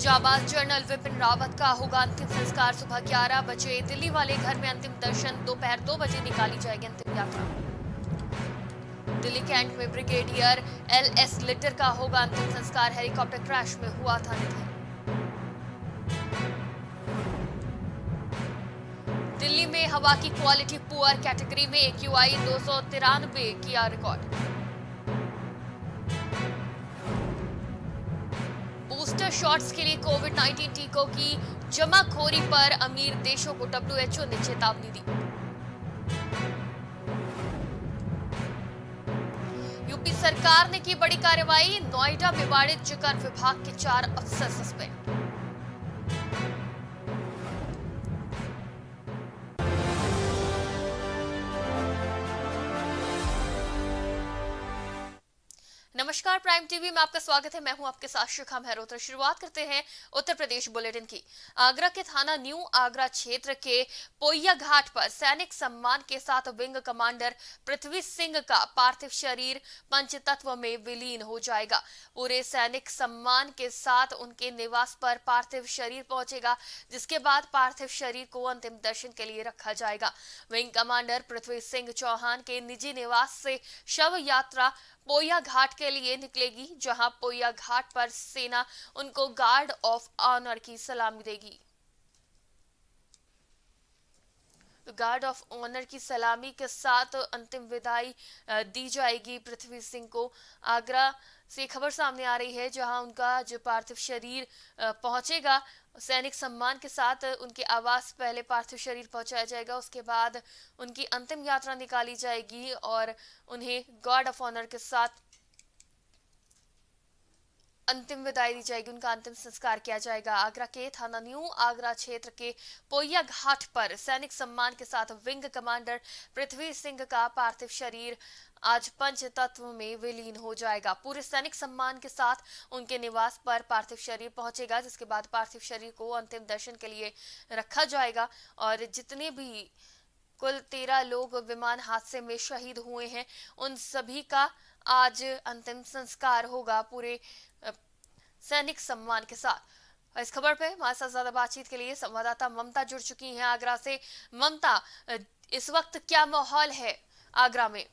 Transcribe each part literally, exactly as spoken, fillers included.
जाबाज general Vipin Rawat का होगा अंतिम संस्कार सुबह ग्यारह बजे। दिल्ली वाले घर में अंतिम दर्शन, दोपहर दो बजे निकाली जाएगी अंतिम यात्रा। दिल्ली कैंट में ब्रिगेडियर एल एस लिटर का होगा अंतिम संस्कार। हेलीकॉप्टर क्रैश में हुआ था निधन। दिल्ली में हवा की क्वालिटी पुअर कैटेगरी में एक्यूआई दो सौ तिरानवे किया रिकॉर्ड। बूस्टर शॉट्स के लिए कोविड नाइनटीन टीकों की जमाखोरी पर अमीर देशों को डब्ल्यू एच ओ ने चेतावनी दी। यूपी सरकार ने की बड़ी कार्रवाई, नोएडा में वाणिज्य कर विभाग के चार अफसर सस्पेंड। नमस्कार, प्राइम टीवी में आपका स्वागत है। मैं हूं आपके साथ शिखा मेहरोत्रा। शुरुआत करते हैं उत्तर प्रदेश बुलेटिन की। आगरा के थाना न्यू आगरा क्षेत्र के पोइया घाट पर सैनिक सम्मान के साथ विंग कमांडर पृथ्वी सिंह का पार्थिव शरीर पंचतत्व में विलीन हो जाएगा। पूरे सैनिक सम्मान के साथ उनके निवास पर पार्थिव शरीर पहुंचेगा, जिसके बाद पार्थिव शरीर को अंतिम दर्शन के लिए रखा जाएगा। विंग कमांडर पृथ्वी सिंह चौहान के निजी निवास से शव यात्रा पोइया घाट के लिए निकलेगी, जहां पोइया घाट पर सेना उनको गार्ड ऑफ ऑनर की सलामी देगी। गार्ड ऑफ ऑनर की सलामी के साथ अंतिम विदाई दी जाएगी पृथ्वी सिंह को। आगरा से खबर सामने आ रही है, जहां उनका जो पार्थिव शरीर पहुंचेगा, सैनिक सम्मान के साथ उनके आवास पहले पार्थिव शरीर पहुंचाया जाएगा। उसके बाद उनकी अंतिम यात्रा निकाली जाएगी और उन्हें गार्ड ऑफ ऑनर के साथ अंतिम विदाई दी जाएगी। उनका अंतिम संस्कार किया जाएगा। आगरा के थाना न्यू आगरा क्षेत्र के पोइया घाट पर सैनिक सम्मान के साथ विंग कमांडर पृथ्वी सिंह का पार्थिव शरीर आज पंचतत्व में विलीन हो जाएगा। पूरे सैनिक सम्मान के साथ उनके निवास पर पार्थिव शरीर पहुंचेगा, जिसके बाद पार्थिव शरीर को अंतिम दर्शन के लिए रखा जाएगा। और जितने भी कुल तेरह लोग विमान हादसे में शहीद हुए हैं, उन सभी का आज अंतिम संस्कार होगा पूरे सैनिक सम्मान के साथ। इस खबर पे हमारे साथ ज्यादा बातचीत के लिए संवाददाता ममता जुड़ चुकी हैं आगरा से। ममता, इस वक्त क्या माहौल है आगरा में?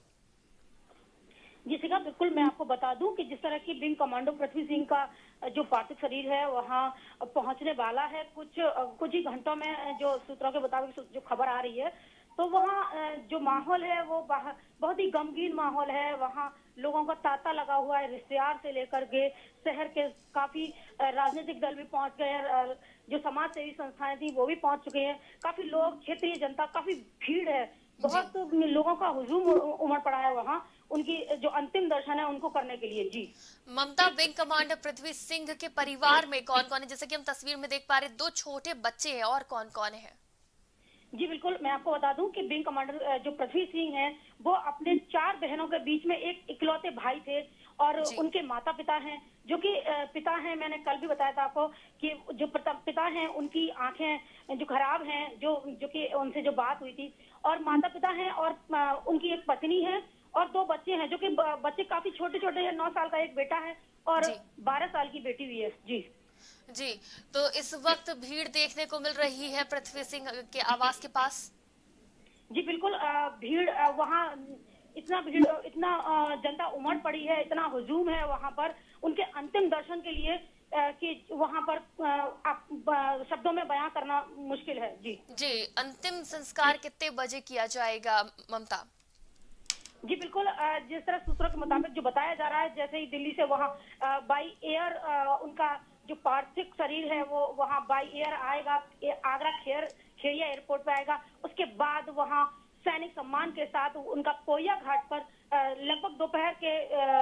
जी शिखा, बिल्कुल मैं आपको बता दूं कि जिस तरह की विंग कमांडो पृथ्वी सिंह का जो पार्थिव शरीर है वहां पहुंचने वाला है कुछ कुछ ही घंटों में, जो सूत्रों के मुताबिक जो खबर आ रही है, तो वहाँ जो माहौल है वो बहुत ही गमगीन माहौल है। वहाँ लोगों का तांता लगा हुआ है, रिश्तेदार से लेकर के शहर के काफी राजनीतिक दल भी पहुंच गए हैं, जो समाज सेवी संस्थाएं थी वो भी पहुंच चुके हैं। काफी लोग, क्षेत्रीय जनता, काफी भीड़ है, बहुत लोगों का हुजूम उमड़ पड़ा है वहाँ उनकी जो अंतिम दर्शन है उनको करने के लिए। जी ममता, विंग कमांडर पृथ्वी सिंह के परिवार में कौन कौन है? जैसे कि हम तस्वीर में देख पा रहे, दो छोटे बच्चे हैं, और कौन कौन है? जी बिल्कुल, मैं आपको बता दूं कि विंग कमांडर जो पृथ्वी सिंह हैं वो अपने चार बहनों के बीच में एक इकलौते भाई थे और उनके माता पिता हैं, जो कि पिता हैं, मैंने कल भी बताया था आपको कि जो पिता हैं उनकी आंखें जो खराब हैं, जो जो कि उनसे जो बात हुई थी, और माता पिता हैं और उनकी एक पत्नी है और दो बच्चे हैं, जो कि बच्चे काफी छोटे छोटे हैं। नौ साल का एक बेटा है और बारह साल की बेटी हुई है। जी जी, तो इस वक्त भीड़ देखने को मिल रही है पृथ्वी सिंह के आवास के पास? जी बिल्कुल, भीड़ वहाँ इतना भीड़ इतना जनता उमड़ पड़ी है, इतना हुजूम है वहाँ पर उनके अंतिम दर्शन के लिए कि वहाँ पर आप शब्दों में बयां करना मुश्किल है। जी जी, अंतिम संस्कार कितने बजे किया जाएगा ममता? जी बिल्कुल, जिस तरह सूत्रों के मुताबिक जो बताया जा रहा है, जैसे ही दिल्ली से वहाँ बाई एयर उनका जो पार्थिव शरीर है वो वहाँ बाई एयर आएगा, आगरा खेर खेरिया एयरपोर्ट पे आएगा। उसके बाद वहाँ सैनिक सम्मान के साथ उनका पोइया घाट पर लगभग दोपहर के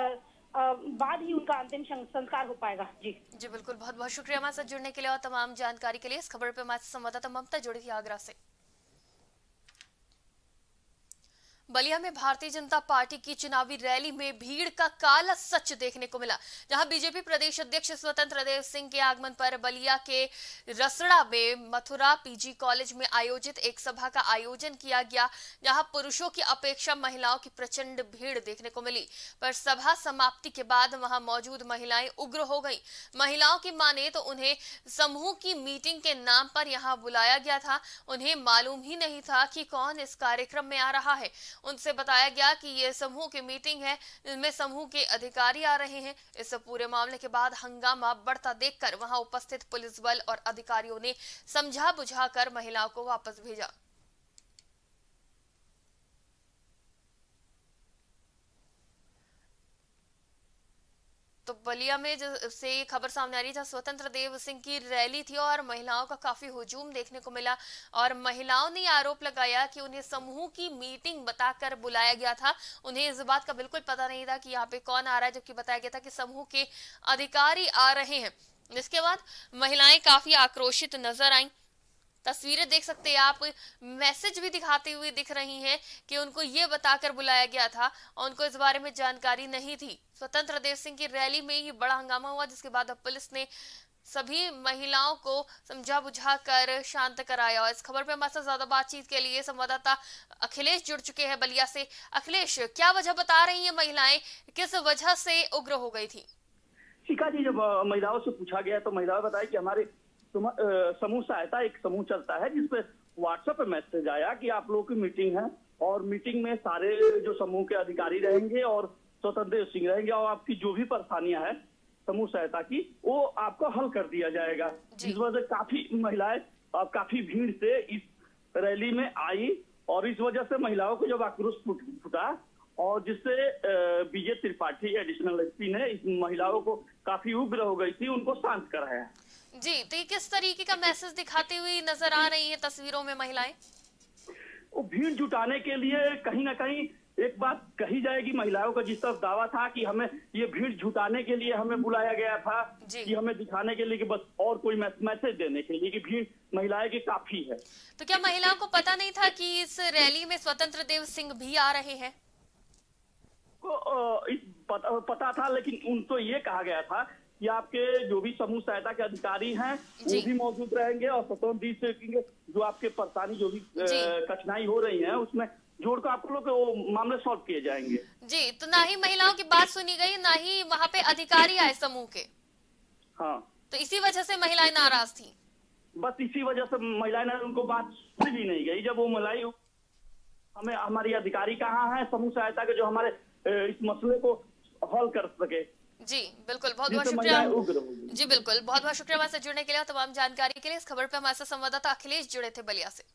बाद ही उनका अंतिम संस्कार हो पाएगा। जी जी बिल्कुल, बहुत बहुत शुक्रिया हमारे साथ जुड़ने के लिए और तमाम जानकारी के लिए। इस खबर पे हमारे संवाददाता ममता जुड़ी थी आगरा से। बलिया में भारतीय जनता पार्टी की चुनावी रैली में भीड़ का काला सच देखने को मिला, जहां बीजेपी प्रदेश अध्यक्ष स्वतंत्र देव सिंह के आगमन पर बलिया के रसड़ा में मथुरा पीजी कॉलेज में आयोजित एक सभा का आयोजन किया गया, जहां पुरुषों की अपेक्षा महिलाओं की प्रचंड भीड़ देखने को मिली। पर सभा समाप्ति के बाद वहां मौजूद महिलाएं उग्र हो गईं। महिलाओं की माने तो उन्हें समूह की मीटिंग के नाम पर यहां बुलाया गया था। उन्हें मालूम ही नहीं था कि कौन इस कार्यक्रम में आ रहा है। उनसे बताया गया कि ये समूह की मीटिंग है, जिसमें समूह के अधिकारी आ रहे हैं। इस पूरे मामले के बाद हंगामा बढ़ता देखकर वहां उपस्थित पुलिस बल और अधिकारियों ने समझा बुझाकर महिलाओं को वापस भेजा। तो बलिया में से ये खबर सामने आ रही था, स्वतंत्र देव सिंह की रैली थी और महिलाओं का काफी हुजूम देखने को मिला और महिलाओं ने आरोप लगाया कि उन्हें समूह की मीटिंग बताकर बुलाया गया था। उन्हें इस बात का बिल्कुल पता नहीं था कि यहाँ पे कौन आ रहा है, जबकि बताया गया था कि समूह के अधिकारी आ रहे हैं। इसके बाद महिलाएं काफी आक्रोशित नजर आईं। तस्वीरें देख सकते हैं आप, मैसेज भी दिखाती हुई दिख रही हैं कि उनको ये बताकर बुलाया गया था और उनको इस बारे में जानकारी नहीं थी। स्वतंत्र देव सिंह की रैली में ये बड़ा हंगामा हुआ, जिसके बाद अब पुलिस ने सभी महिलाओं को समझा बुझा कर शांत कराया। और इस खबर पे हमारे साथ ज्यादा बातचीत के लिए संवाददाता अखिलेश जुड़ चुके हैं बलिया से। अखिलेश, क्या वजह बता रही है महिलाएं, किस वजह से उग्र हो गई थी? शिखा जी, जब महिलाओं से पूछा गया तो महिलाओं बताया कि हमारे समूह सहायता एक समूह चलता है जिसपे व्हाट्सएप पे मैसेज आया कि आप लोगों की मीटिंग है और मीटिंग में सारे जो समूह के अधिकारी रहेंगे और स्वतंत्र देव सिंह रहेंगे और आपकी जो भी परेशानियां हैं समूह सहायता की वो आपको हल कर दिया जाएगा। जिस वजह से काफी महिलाएं काफी भीड़ से इस रैली में आई और इस वजह से महिलाओं को जब आक्रोश फूटा और जिससे विजय त्रिपाठी एडिशनल एसपी ने इस महिलाओं को काफी उग्र हो गई थी, उनको शांत कराया। जी, तो ये किस तरीके का मैसेज दिखाती हुई नजर आ रही है तस्वीरों में महिलाएं? वो भीड़ जुटाने के लिए कहीं ना कहीं एक बात कही जाएगी, महिलाओं का जिस तरफ दावा था कि हमें ये भीड़ जुटाने के लिए हमें बुलाया गया था, कि हमें दिखाने के लिए कि बस और कोई मैसेज देने के लिए कि भीड़ महिलाएं की काफी है। तो क्या महिलाओं को पता नहीं था कि इस रैली में स्वतंत्र देव सिंह भी आ रहे हैं? को पता, पता था, लेकिन उनको ये कहा गया था कि आपके जो भी समूह सहायता के अधिकारी हैं वो भी मौजूद रहेंगे और स्वतंत्र देव सिंह जो आपके परेशानी जो भी कठिनाई हो रही है उसमें जोड़ कर आप लोग वो मामले सॉल्व किए जाएंगे। जी, तो ना ही महिलाओं की बात सुनी गई, ना ही वहाँ पे अधिकारी आए समूह के। हाँ, तो इसी वजह से महिलाएं नाराज थी। बस इसी वजह से महिलाएं ने उनको बात सुनी भी नहीं गई। जब वो महिलाएं हमें हमारी अधिकारी कहाँ है समूह सहायता के जो हमारे इस मसले को हल कर सके। जी बिल्कुल, बहुत बहुत शुक्रिया। जी बिल्कुल, बहुत बहुत शुक्रिया हमारे साथ जुड़ने के लिए और तमाम जानकारी के लिए। इस खबर पे हमारे साथ संवाददाता अखिलेश जुड़े थे बलिया से।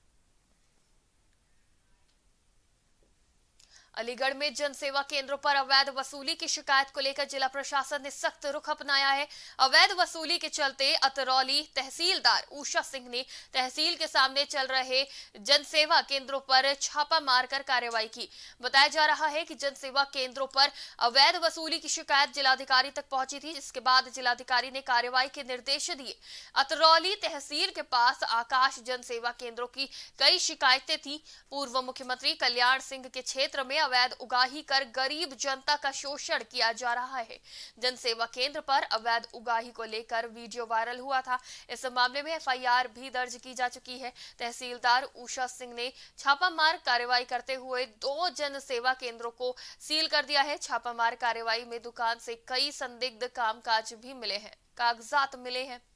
अलीगढ़ में जनसेवा केंद्रों पर अवैध वसूली की शिकायत को लेकर जिला प्रशासन ने सख्त रुख अपनाया है। अवैध वसूली के चलते अतरौली तहसीलदार उषा सिंह ने तहसील के सामने चल रहे जनसेवा केंद्रों पर छापा मारकर कार्रवाई की। बताया जा रहा है कि जनसेवा केंद्रों पर अवैध वसूली की शिकायत जिलाधिकारी तक पहुंची थी, जिसके बाद जिलाधिकारी ने कार्रवाई के निर्देश दिए। अतरौली तहसील के पास आकाश जनसेवा केंद्रों की कई शिकायतें थी। पूर्व मुख्यमंत्री कल्याण सिंह के क्षेत्र में अवैध उगाही कर गरीब जनता का शोषण किया जा रहा है। जनसेवा केंद्र पर अवैध उगाही को लेकर वीडियो वायरल हुआ था। इस मामले में एफ आई आर भी दर्ज की जा चुकी है। तहसीलदार उषा सिंह ने छापामार कार्रवाई करते हुए दो जनसेवा केंद्रों को सील कर दिया है। छापामार कार्रवाई में दुकान से कई संदिग्ध कामकाज भी मिले हैं, कागजात मिले हैं।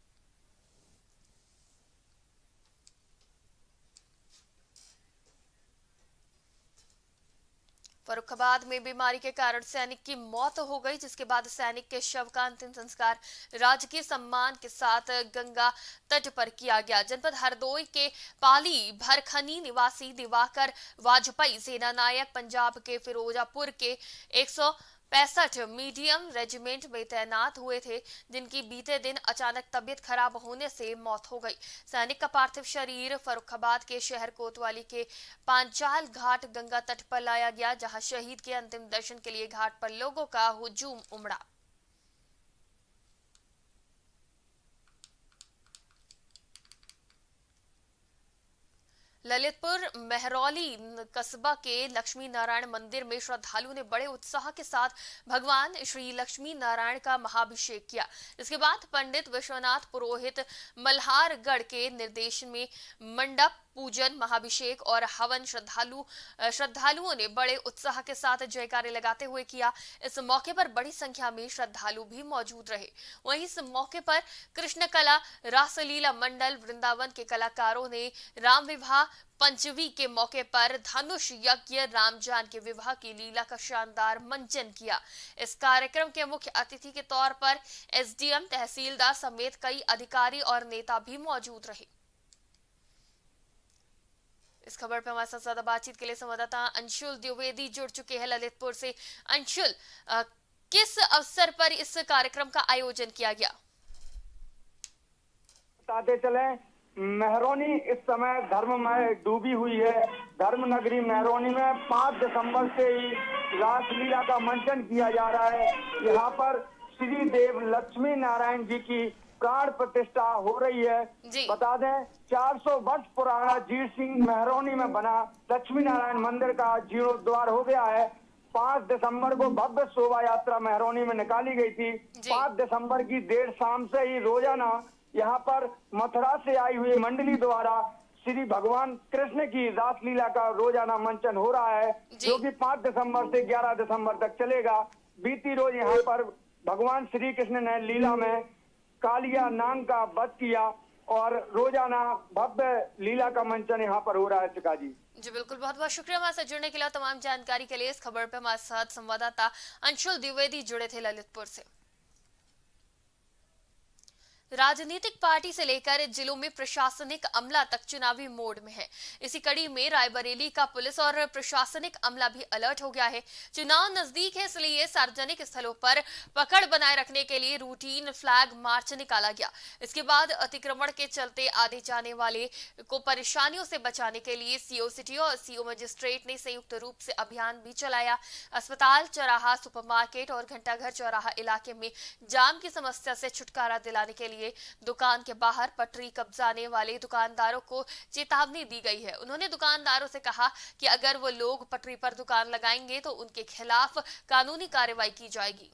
फर्रुखाबाद में बीमारी के कारण सैनिक की मौत हो गई, जिसके बाद सैनिक के शव का अंतिम संस्कार राजकीय सम्मान के साथ गंगा तट पर किया गया। जनपद हरदोई के पाली भरखनी निवासी दिवाकर वाजपेयी सेना नायक पंजाब के फिरोजापुर के एक सौ पैंसठ मीडियम रेजिमेंट में तैनात हुए थे, जिनकी बीते दिन अचानक तबीयत खराब होने से मौत हो गई। सैनिक का पार्थिव शरीर फर्रुखाबाद के शहर कोतवाली के पांचाल घाट गंगा तट पर लाया गया, जहां शहीद के अंतिम दर्शन के लिए घाट पर लोगों का हुजूम उमड़ा। ललितपुर मेहरौली कस्बा के लक्ष्मी नारायण मंदिर में श्रद्धालुओं ने बड़े उत्साह के साथ भगवान श्री लक्ष्मी नारायण का महाभिषेक किया। इसके बाद पंडित विश्वनाथ पुरोहित मल्हारगढ़ के निर्देशन में मंडप पूजन, महाभिषेक और हवन श्रद्धालु श्रद्धालुओं ने बड़े उत्साह के साथ जयकारे लगाते हुए किया। इस मौके पर बड़ी संख्या में श्रद्धालु भी मौजूद रहे। वहीं इस मौके पर कृष्ण कला रासलीला मंडल वृंदावन के कलाकारों ने राम विवाह पंचमी के मौके पर धनुष यज्ञ रामजान के विवाह की लीला का शानदार मंचन किया। इस कार्यक्रम के मुख्य अतिथि के तौर पर एसडीएम, तहसीलदार समेत कई अधिकारी और नेता भी मौजूद रहे। इस खबर पर हमारे साथ ज्यादा बातचीत के लिए संवाददाता अंशुल द्विवेदी जुड़ चुके हैं ललितपुर से। अंशुल, किस अवसर पर इस कार्यक्रम का आयोजन किया गया? बताते चले, मेहरौनी इस समय धर्ममय डूबी हुई है। धर्म नगरी मेहरौनी में पाँच दिसंबर से ही रासलीला का मंचन किया जा रहा है। यहाँ पर श्री देव लक्ष्मी नारायण जी की प्राण प्रतिष्ठा हो रही है। बता दें, चार सौ वर्ष पुराना जीत सिंह मेहरौनी में बना लक्ष्मी नारायण मंदिर का जीर्णोद्वार हो गया है। पाँच दिसंबर को भव्य शोभा यात्रा मेहरौनी में निकाली गई थी। पाँच दिसंबर की देर शाम से ही रोजाना यहाँ पर मथुरा से आई हुई मंडली द्वारा श्री भगवान कृष्ण की रासलीला का रोजाना मंचन हो रहा है, जो कि पाँच दिसंबर से ग्यारह दिसंबर तक चलेगा। बीती रोज यहाँ पर भगवान श्री कृष्ण ने लीला में कालिया नाग का वध किया और रोजाना भव्य लीला का मंचन यहाँ पर हो रहा है। चिका जी जी बिल्कुल, बहुत बहुत शुक्रिया हमारे साथ जुड़ने के लिए। तमाम जानकारी के लिए इस खबर पे हमारे साथ संवाददाता अंशुल द्विवेदी जुड़े थे ललितपुर से। राजनीतिक पार्टी से लेकर जिलों में प्रशासनिक अमला तक चुनावी मोड में है। इसी कड़ी में रायबरेली का पुलिस और प्रशासनिक अमला भी अलर्ट हो गया है। चुनाव नजदीक है, इसलिए सार्वजनिक स्थलों पर पकड़ बनाए रखने के लिए रूटीन फ्लैग मार्च निकाला गया। इसके बाद अतिक्रमण के चलते आने जाने वाले को परेशानियों से बचाने के लिए सीओ सिटी और सीओ मजिस्ट्रेट ने संयुक्त रूप से अभियान भी चलाया। अस्पताल, चौराहा, सुपरमार्केट और घंटाघर चौराहा इलाके में जाम की समस्या से छुटकारा दिलाने के लिए दुकान के बाहर पटरी कब्जाने वाले दुकानदारों को चेतावनी दी गई है। उन्होंने दुकानदारों से कहा कि अगर वो लोग पटरी पर दुकान लगाएंगे तो उनके खिलाफ कानूनी कार्रवाई की जाएगी।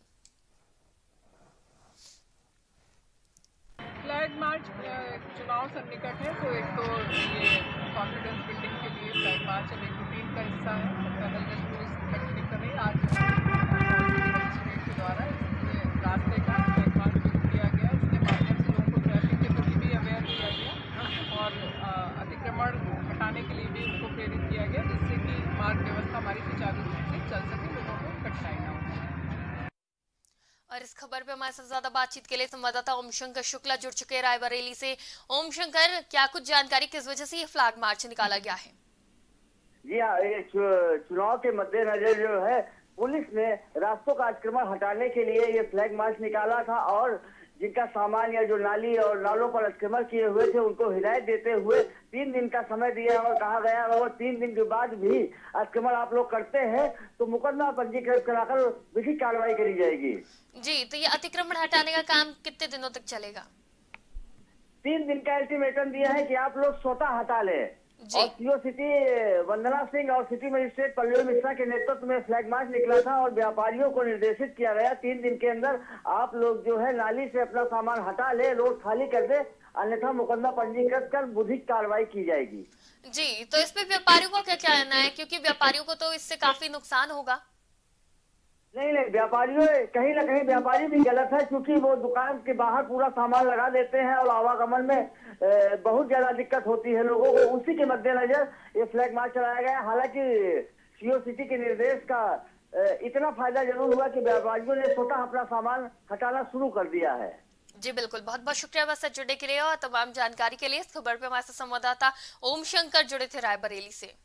फ्लैग मार्च चुनाव सन्निकट है, तो एक तो ये कॉन्फिडेंस बिल्डिंग के लिए फ्लैग मार्च एक रूटीन का हिस्सा है। पैदल पुलिस एक्टिव कर रही है। आज मजिस्ट्रेट के द्वारा रास्ते का फ्लैग मार्च किया गया। इसके माध्यम से लोगों को ट्रैफिक के प्रति भी अवेयर किया गया और अतिक्रमण हटाने के लिए भी उनको प्रेरित किया गया, जिससे कि मार्ग व्यवस्था हमारी सुचारू रूप से चल सके, लोगों को कठिनाई न हो। और इस खबर पे हमारे साथ ज्यादा बातचीत के लिए संवाददाता ओम शंकर शुक्ला जुड़ चुके हैं रायबरेली से। ओम शंकर, क्या कुछ जानकारी, किस वजह से ये फ्लैग मार्च निकाला गया है? जी हाँ, ये चुनाव के मद्देनजर जो है पुलिस ने रास्तों का अतिक्रमण हटाने के लिए ये फ्लैग मार्च निकाला था और जिनका सामान या जो नाली और नालों पर अतिक्रमण किए हुए थे उनको हिदायत देते हुए तीन दिन का समय दिया और कहा गया और तीन दिन के बाद भी अतिक्रमण आप लोग करते हैं तो मुकदमा पंजीकृत कराकर विधिक कार्रवाई करी जाएगी। जी, तो ये अतिक्रमण हटाने का काम कितने दिनों तक चलेगा? तीन दिन का अल्टीमेटम दिया है कि आप लोग स्वतः हटा ले। और सीओ सिटी वंदना सिंह और सिटी मजिस्ट्रेट पल्लवी मिश्रा के नेतृत्व में फ्लैग मार्च निकला था और व्यापारियों को निर्देशित किया गया तीन दिन के अंदर आप लोग जो है नाली से अपना सामान हटा ले, रोड खाली कर दे, अन्यथा मुकदमा पंजीकृत कर विधिक कार्रवाई की जाएगी। जी, तो इस पे व्यापारियों को क्या कहना है, क्योंकि व्यापारियों को तो इससे काफी नुकसान होगा? नहीं नहीं, व्यापारियों कहीं ना कहीं व्यापारी भी गलत है, क्योंकि वो दुकान के बाहर पूरा सामान लगा देते हैं और आवागमन में बहुत ज्यादा दिक्कत होती है लोगों को। उसी के मद्देनजर ये फ्लैग मार्च चलाया गया। हालांकि सीओ सिटी के निर्देश का इतना फायदा जरूर हुआ कि व्यापारियों ने स्वतः अपना सामान हटाना शुरू कर दिया है। जी बिल्कुल, बहुत बहुत शुक्रिया बस जुड़ने के लिए और तमाम जानकारी के लिए। इस खबर पे हमारे संवाददाता ओम शंकर जुड़े थे रायबरेली से।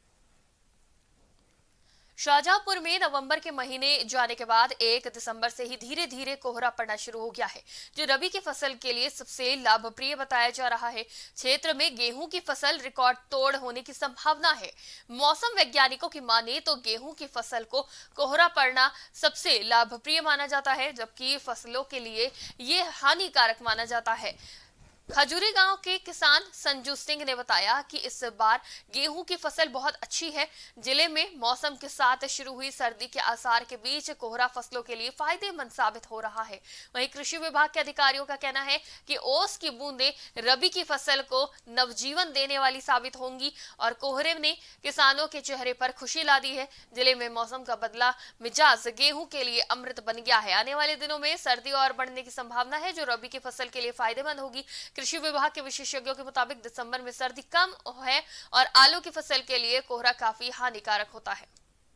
शाहजहांपुर में नवंबर के महीने जाने के बाद एक दिसंबर से ही धीरे धीरे कोहरा पड़ना शुरू हो गया है, जो रबी की फसल के लिए सबसे लाभप्रिय बताया जा रहा है। क्षेत्र में गेहूं की फसल रिकॉर्ड तोड़ होने की संभावना है। मौसम वैज्ञानिकों की माने तो गेहूं की फसल को कोहरा पड़ना सबसे लाभप्रिय माना जाता है, जबकि फसलों के लिए ये हानिकारक माना जाता है। खजूरी गांव के किसान संजू सिंह ने बताया कि इस बार गेहूं की फसल बहुत अच्छी है। जिले में मौसम के साथ शुरू हुई सर्दी के आसार के बीच कोहरा फसलों के लिए फायदेमंद साबित हो रहा है। वहीं कृषि विभाग के अधिकारियों का कहना है कि ओस की बूंदें रबी की फसल को नवजीवन देने वाली साबित होंगी और कोहरे ने किसानों के चेहरे पर खुशी ला दी है। जिले में मौसम का बदला मिजाज गेहूं के लिए अमृत बन गया है। आने वाले दिनों में सर्दी और बढ़ने की संभावना है, जो रबी की फसल के लिए फायदेमंद होगी। कृषि विभाग के विशेषज्ञों के मुताबिक दिसंबर में सर्दी कम है और आलू की फसल के लिए कोहरा काफी हानिकारक होता है।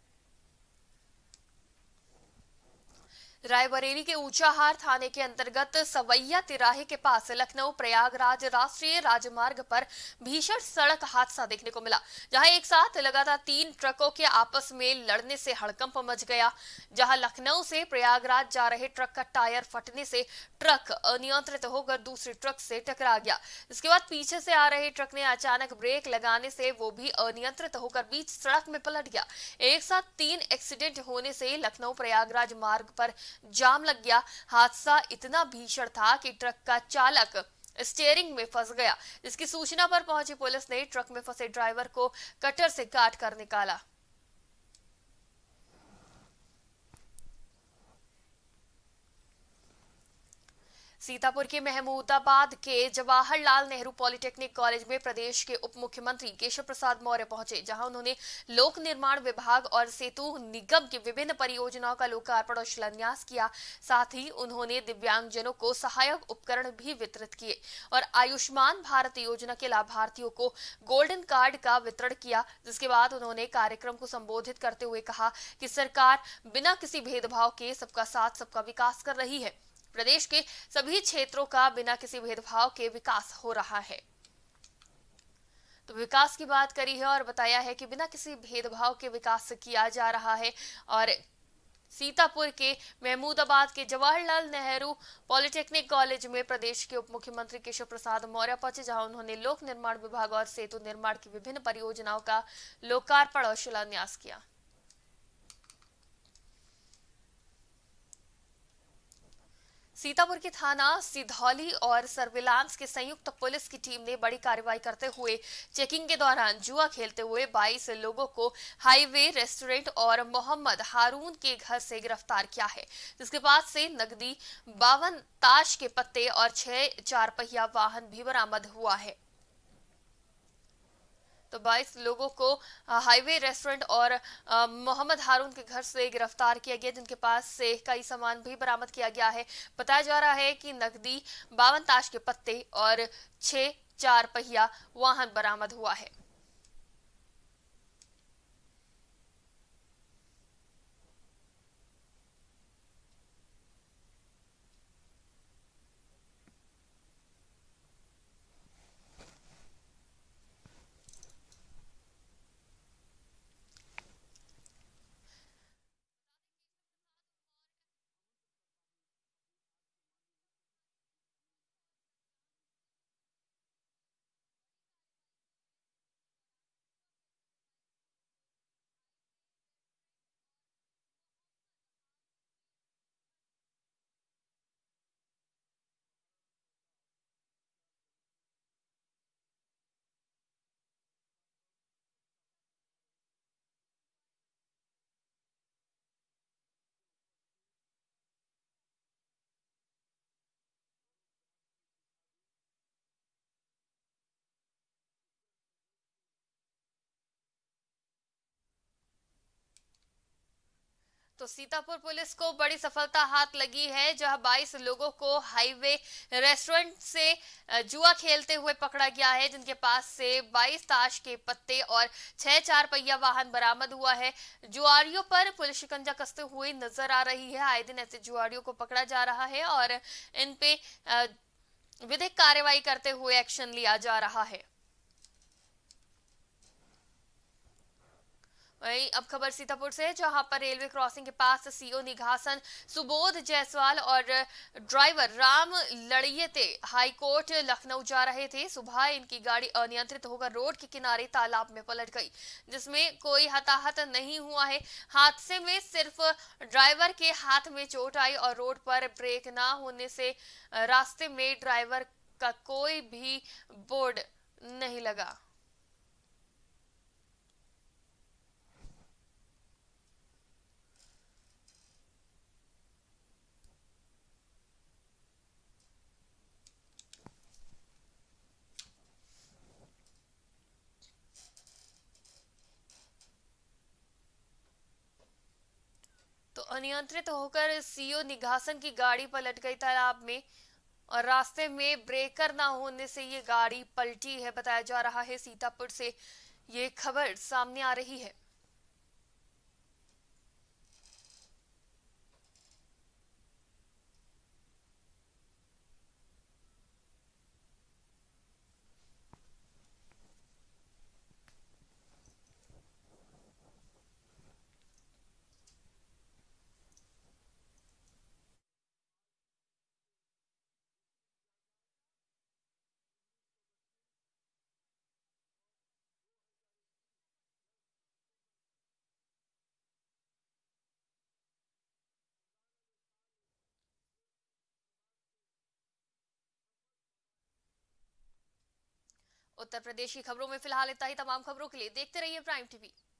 रायबरेली के ऊंचाहार थाने के अंतर्गत सवैया तिराहे के पास लखनऊ प्रयागराज राष्ट्रीय राजमार्ग पर भीषण सड़क हादसा देखने को मिला, जहां एक साथ लगातार तीन ट्रकों के आपस में लड़ने से हड़कंप मच गया। जहां लखनऊ से प्रयागराज जा रहे ट्रक का टायर फटने से ट्रक अनियंत्रित होकर दूसरे ट्रक से टकरा गया। इसके बाद पीछे से आ रहे ट्रक ने अचानक ब्रेक लगाने से वो भी अनियंत्रित होकर बीच सड़क में पलट गया। एक साथ तीन एक्सीडेंट होने से लखनऊ प्रयागराज मार्ग पर जाम लग गया। हादसा इतना भीषण था कि ट्रक का चालक स्टीयरिंग में फंस गया, जिसकी सूचना पर पहुंची पुलिस ने ट्रक में फंसे ड्राइवर को कटर से काट कर निकाला। सीतापुर के महमूदाबाद के जवाहरलाल नेहरू पॉलिटेक्निक कॉलेज में प्रदेश के उप मुख्यमंत्री केशव प्रसाद मौर्य पहुंचे, जहां उन्होंने लोक निर्माण विभाग और सेतु निगम की विभिन्न परियोजनाओं का लोकार्पण और शिलान्यास किया। साथ ही उन्होंने दिव्यांगजनों को सहायक उपकरण भी वितरित किए और आयुष्मान भारत योजना के लाभार्थियों को गोल्डन कार्ड का वितरण किया। जिसके बाद उन्होंने कार्यक्रम को संबोधित करते हुए कहा कि सरकार बिना किसी भेदभाव के सबका साथ सबका विकास कर रही है। प्रदेश के सभी क्षेत्रों का बिना किसी भेदभाव के विकास हो रहा है। तो विकास की बात करी है और बताया है कि बिना किसी भेदभाव के विकास किया जा रहा है। और सीतापुर के महमूदाबाद के जवाहरलाल नेहरू पॉलिटेक्निक कॉलेज में प्रदेश के उप मुख्यमंत्री केशव प्रसाद मौर्य पहुंचे, जहां उन्होंने लोक निर्माण विभाग और सेतु निर्माण की विभिन्न परियोजनाओं का लोकार्पण और शिलान्यास किया। सीतापुर के थाना सिधौली और सर्विलांस के संयुक्त पुलिस की टीम ने बड़ी कार्रवाई करते हुए चेकिंग के दौरान जुआ खेलते हुए बाईस लोगों को हाईवे रेस्टोरेंट और मोहम्मद हारून के घर से गिरफ्तार किया है, जिसके पास से नकदी, बावन ताश के पत्ते और छह चार पहिया वाहन भी बरामद हुआ है। तो बाईस लोगों को हाईवे रेस्टोरेंट और मोहम्मद हारून के घर से गिरफ्तार किया गया, जिनके पास से कई सामान भी बरामद किया गया है। बताया जा रहा है कि नकदी, बावन ताश के पत्ते और छह चार पहिया वाहन बरामद हुआ है। तो सीतापुर पुलिस को बड़ी सफलता हाथ लगी है, जहां बाईस लोगों को हाईवे रेस्टोरेंट से जुआ खेलते हुए पकड़ा गया है, जिनके पास से बाईस ताश के पत्ते और छह चार पहिया वाहन बरामद हुआ है। जुआरियों पर पुलिस शिकंजा कसते हुए नजर आ रही है। आए दिन ऐसे जुआरियों को पकड़ा जा रहा है और इन पे विधिक कार्रवाई करते हुए एक्शन लिया जा रहा है। वहीं अब खबर सीतापुर से, जहां पर रेलवे क्रॉसिंग के पास सीओ निघासन सुबोध जायसवाल और ड्राइवर राम लड़ियते हाईकोर्ट लखनऊ जा रहे थे। सुबह इनकी गाड़ी अनियंत्रित होकर रोड के किनारे तालाब में पलट गई, जिसमें कोई हताहत नहीं हुआ है। हादसे में सिर्फ ड्राइवर के हाथ में चोट आई और रोड पर ब्रेक न होने से रास्ते में ड्राइवर का कोई भी बोर्ड नहीं लगा। तो अनियंत्रित होकर सीओ निघासन की गाड़ी पलट गई तालाब में और रास्ते में ब्रेकर ना होने से ये गाड़ी पलटी है, बताया जा रहा है। सीतापुर से ये खबर सामने आ रही है। उत्तर प्रदेश की खबरों में फिलहाल इतना ही। तमाम खबरों के लिए देखते रहिए प्राइम टीवी।